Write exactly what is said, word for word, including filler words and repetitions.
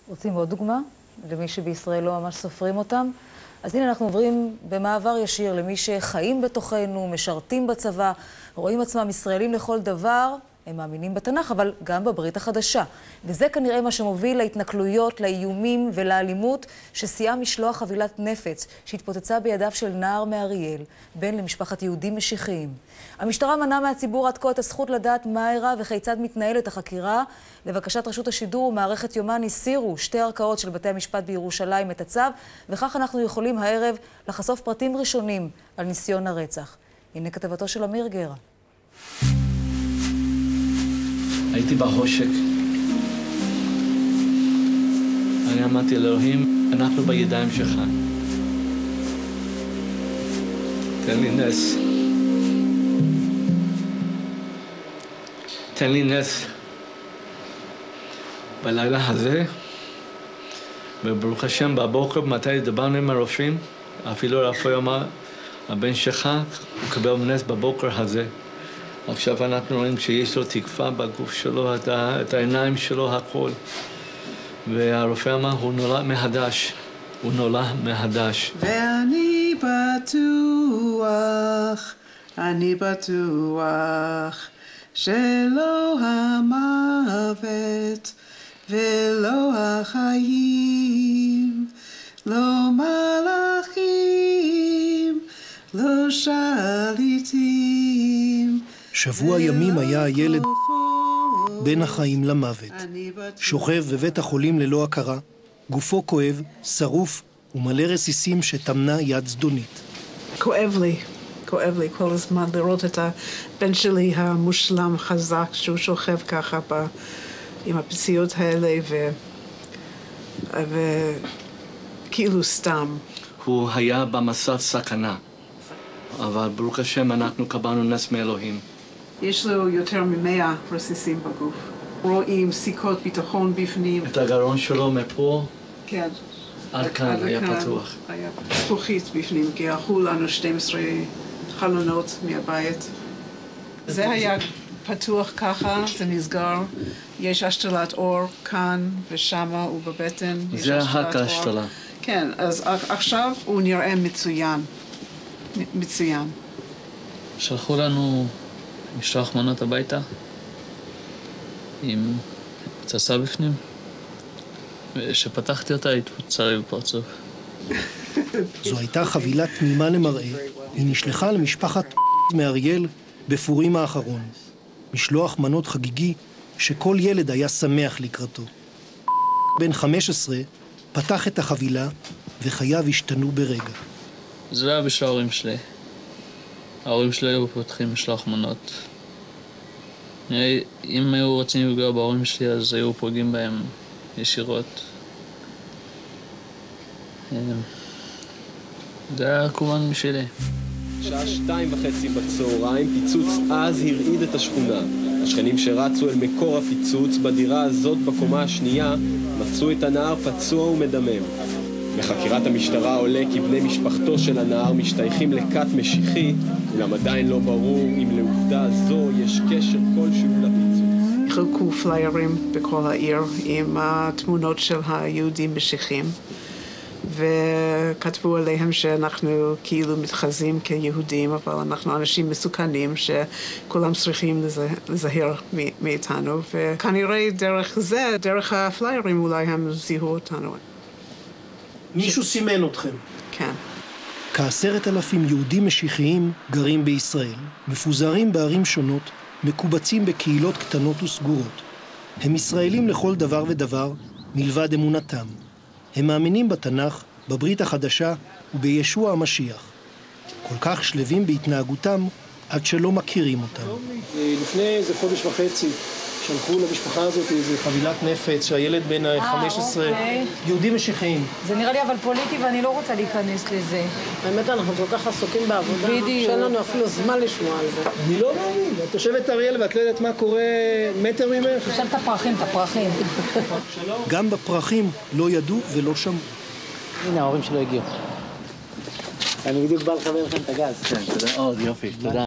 רוצים עוד דוגמה? למי שבישראל לא ממש סופרים אותם? אז הנה אנחנו עוברים במעבר ישיר למי שחיים בתוכנו, משרתים בצבא, רואים עצמם ישראלים לכל דבר, הם מאמינים בתנ"ך, אבל גם בברית החדשה. וזה כנראה מה שמוביל להתנכלויות, לאיומים ולאלימות שסייעה משלוח חבילת נפץ שהתפוצצה בידיו של נער מאריאל, בן למשפחת יהודים משיחיים. המשטרה מנעה מהציבור עד כה את הזכות לדעת מה אירע וכיצד מתנהלת החקירה. לבקשת רשות השידור ומערכת יומן הסירו שתי ערכאות של בתי המשפט בירושלים את הצו, וכך אנחנו יכולים הערב לחשוף פרטים ראשונים על ניסיון הרצח. הנה כתבתו של אמיר גרה. הייתי בחושך. אני אמרתי לאלוהים, אנחנו בידיים שלך. תן לי נס. תן לי נס. בלילה הזה, וברוך השם, בבוקר, מתי דיברנו עם הרופאים, אפילו הרופא אמר, הבן שלך, הוא קבל נס בבוקר הזה. עכשיו אנחנו רואים שיש לו תקווה בגוף שלו, את, ה, את העיניים שלו, הכל. והרופא אמר, הוא נולד מחדש. הוא נולד מחדש. ואני בטוח, אני בטוח, שלא המוות ולא החיים, לא מלאכים, לא שליטים. שבוע ימים היה הילד בין החיים למוות. שוכב בבית החולים ללא הכרה, גופו כואב, שרוף ומלא רסיסים שתמנה יד זדונית. כואב לי, כואב לי כל הזמן לראות את הבן שלי המושלם חזק, שהוא שוכב ככה ב... עם הפציעות האלה ו... וכאילו סתם. הוא היה במצב סכנה, אבל ברוך השם אנחנו קבלנו נס מאלוהים. יש לו יותר ממאה רסיסים בגוף. רואים סיכות ביטחון בפנים. את הגרון שלו מפה, כן. עד כאן היה פתוח. היה זכוכית בפנים, כי הלכו לנו שתים עשרה חלונות מהבית. זה היה פתוח ככה, זה נסגר. יש השתלת אור כאן ושמה ובבטן. זה רק ההשתלה. כן, אז עכשיו הוא נראה מצוין. מצוין. שלחו לנו משלוח מנות הביתה עם פצצה בפנים, ושפתחתי אותה התפוצצה לי בפרצוף. זו הייתה חבילה תמימה למראה. היא נשלחה למשפחת מאריאל בפורים האחרון. משלוח מנות חגיגי שכל ילד היה שמח לקראתו. בן חמש עשרה פתח את החבילה וחייו השתנו ברגע. זה לא היה בשביל ההורים שלי. ההורים שלי היו פותחים משלוח מנות. אם היו רוצים לפגוע בהורים שלי, אז היו פוגעים בהם ישירות. זה היה כמובן בשבילי. שעה שתיים וחצי בצהריים, פיצוץ אז הרעיד את השכונה. השכנים שרצו אל מקור הפיצוץ בדירה הזאת בקומה השנייה מצאו את הנער פצוע ומדמם. בחקירת המשטרה עולה כי בני משפחתו של הנער משתייכים לכת משיחי, אולם עדיין לא ברור אם לעובדה זו יש קשר כלשהו לפיצוץ. חילקו פליירים בכל העיר עם התמונות של היהודים משיחים, וכתבו עליהם שאנחנו כאילו מתחזים כיהודים, אבל אנחנו אנשים מסוכנים שכולם צריכים לזהר מאיתנו, וכנראה דרך זה, דרך הפליירים אולי הם זיהו אותנו. מישהו סימן אתכם. כן. כעשרת אלפים יהודים משיחיים גרים בישראל, מפוזרים בערים שונות, מקובצים בקהילות קטנות וסגורות. הם ישראלים לכל דבר ודבר, מלבד אמונתם. הם מאמינים בתנ"ך, בברית החדשה ובישוע המשיח. כל כך שלבים בהתנהגותם עד שלא מכירים אותם. לפני איזה חודש וחצי שלחו למשפחה הזאת איזו חבילת נפץ שהילד בן ה-חמש עשרה, יהודים משיחיים. זה נראה לי אבל פוליטי ואני לא רוצה להיכנס לזה. האמת, אנחנו כל כך עסוקים בעבודה, שאין לנו אפילו זמן לשמוע על זה. אני לא מאמין, את תושבת אריאל ואת לא יודעת מה קורה מטר ממך. עכשיו את הפרחים, את הפרחים. גם בפרחים לא ידעו ולא שמעו. הנה, ההורים שלו הגיעו. אני בדיוק בא לחבר לכם את הגז. כן, תודה. עוד יופי, תודה.